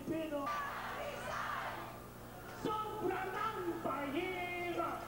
Pilipino. Sobrang ang pahirap.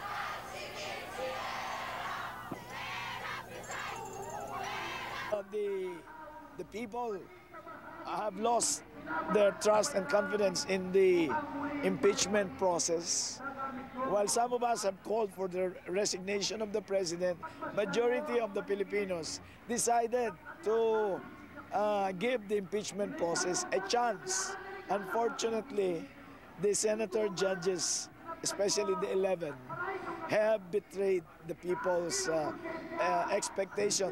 The people have lost their trust and confidence in the impeachment process. While some of us have called for the resignation of the president, majority of the Filipinos decided to give the impeachment process a chance. Unfortunately, the senator judges, especially the 11, have betrayed the people's expectation.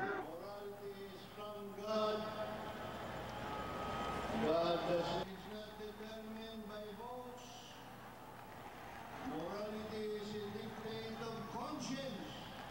God is not determined by votes. Morality is a dictate of conscience.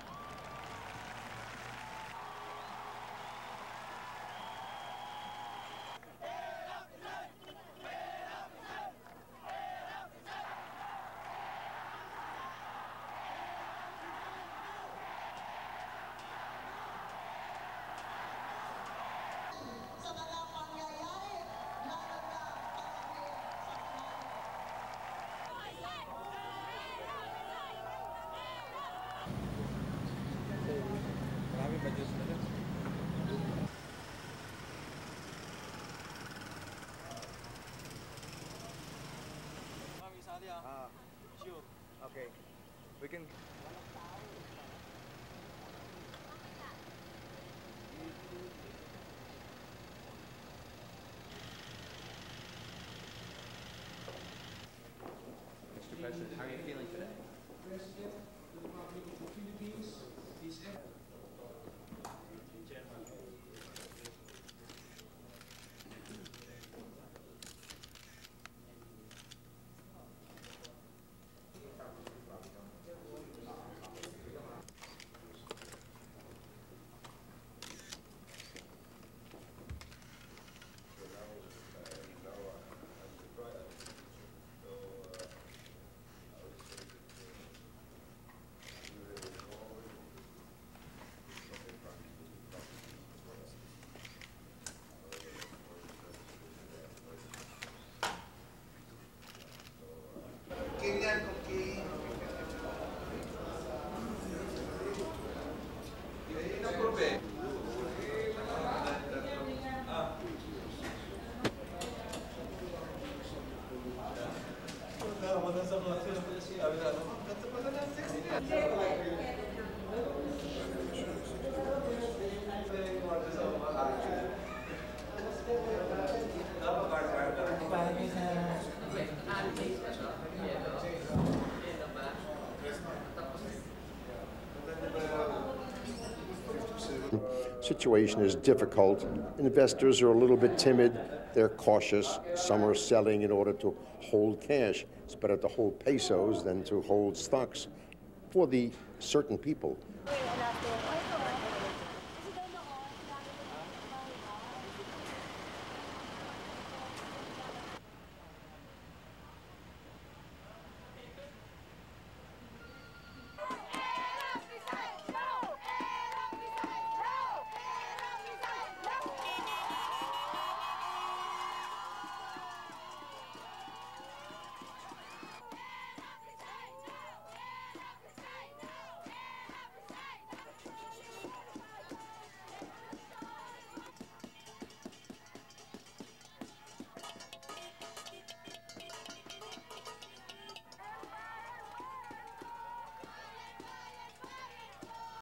Sure. Okay. We can. Mr. President, how are you feeling today? President of the Republic of the Philippines, His Situation is difficult. Investors are a little bit timid. They're cautious. Some are selling in order to hold cash. It's better to hold pesos than to hold stocks for the certain people.